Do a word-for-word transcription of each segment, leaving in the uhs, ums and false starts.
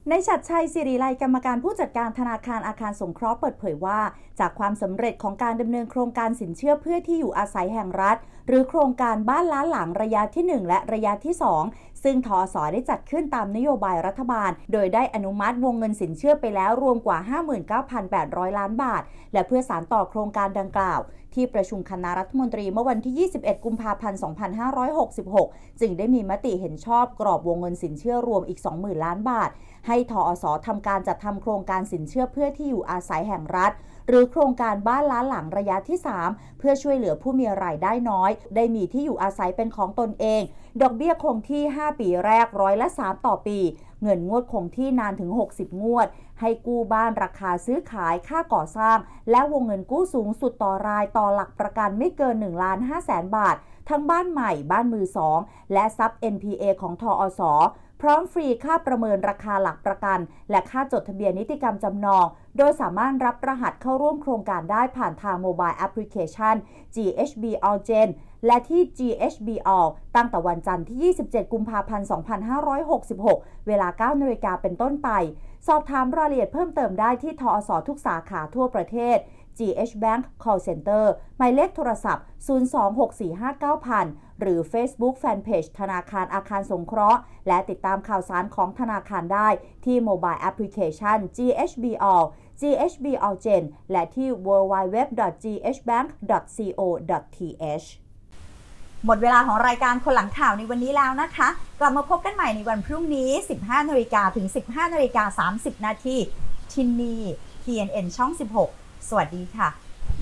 ในฉัตรชัยศิริไลกรรมการผู้จัดการธนาคารอาคารสงเคราะห์เปิดเผยว่าจากความสำเร็จของการดำเนินโครงการสินเชื่อเพื่อที่อยู่อาศัยแห่งรัฐหรือโครงการบ้านล้านหลังระยะที่หนึ่งและระยะที่สองซึ่งทอส.ได้จัดขึ้นตามนโยบายรัฐบาลโดยได้อนุมัติวงเงินสินเชื่อไปแล้วรวมกว่า ห้าหมื่นเก้าพันแปดร้อย ล้านบาทและเพื่อสานต่อโครงการดังกล่าวที่ประชุมคณะรัฐมนตรีเมื่อวันที่ยี่สิบเอ็ดกุมภาพันธ์สองพันห้าร้อยหกสิบหกจึงได้มีมติเห็นชอบกรอบวงเงินสินเชื่อรวมอีก สองหมื่น ล้านบาทให้ทอส.ทำการจัดทำโครงการสินเชื่อเพื่อที่อยู่อาศัยแห่งรัฐหรือโครงการบ้านล้านหลังระยะที่สามเพื่อช่วยเหลือผู้มีรายได้น้อยได้มีที่อยู่อาศัยเป็นของตนเองดอกเบี้ยคงที่ห้าปีแรกร้อยละสามต่อปีเงินงวดคงที่นานถึงหกสิบงวดให้กู้บ้านราคาซื้อขายค่าก่อสร้างและวงเงินกู้สูงสุดต่อรายต่อหลักประกันไม่เกิน หนึ่งล้านห้าแสน บาททั้งบ้านใหม่บ้านมือสองและซับ เอ็น พี เอ ของทอส.พร้อมฟรีค่าประเมินราคาหลักประกันและค่าจดทะเบียนนิติกรรมจำนองโดยสามารถรับรหัสเข้าร่วมโครงการได้ผ่านทางโมบายแอปพลิเคชัน จี เอช บี All Gen และที่ จี เอช บี All ตั้งแต่วันจันทร์ที่ยี่สิบเจ็ดกุมภาพันธ์สองพันห้าร้อยหกสิบหกเวลา เก้านาฬิกา เป็นต้นไปสอบถามรายละเอียดเพิ่มเติมได้ที่ทอส.ทุกสาขาทั่วประเทศ จี เอช Bank Call Center หมายเลขโทรศัพท์ศูนย์ สอง หก สี่ ห้า เก้า ศูนย์ ศูนย์ หรือ Facebook Fanpage ธนาคารอาคารสงเคราะห์และติดตามข่าวสารของธนาคารได้ที่โมบายแอปพลิเคชัน จี เอช บี All จี เอช บี All Gen และที่ ดับเบิลยู ดับเบิลยู ดับเบิลยู ดอท จี เอช แบงค์ ดอท ซี โอ ดอท ที เอช หมดเวลาของรายการคนหลังข่าวในวันนี้แล้วนะคะกลับมาพบกันใหม่ในวันพรุ่งนี้ สิบห้านาฬิกา ถึง สิบห้านาฬิกาสามสิบ นาทีที่นี่ ที เอ็น เอ็น ช่อง สิบหก สวัสดีค่ะ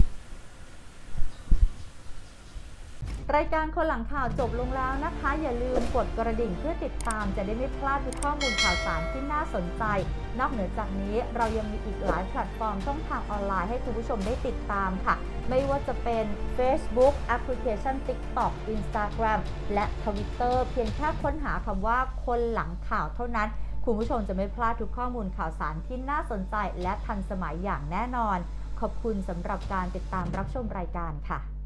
รายการคนหลังข่าวจบลงแล้วนะคะอย่าลืมกดกระดิ่งเพื่อติดตามจะได้ไม่พลาดทุกข้อมูลข่าวสารที่น่าสนใจนอกเหนือจากนี้เรายังมีอีกหลายแพลตฟอร์มช่องทางออนไลน์ให้คุณผู้ชมได้ติดตามค่ะไม่ว่าจะเป็น Facebook แอปพลิเคชัน TikTok Instagram และ Twitter เพียงแค่ค้นหาคำว่าคนหลังข่าวเท่านั้นคุณผู้ชมจะไม่พลาดทุกข้อมูลข่าวสารที่น่าสนใจและทันสมัยอย่างแน่นอนขอบคุณสำหรับการติดตามรับชมรายการค่ะ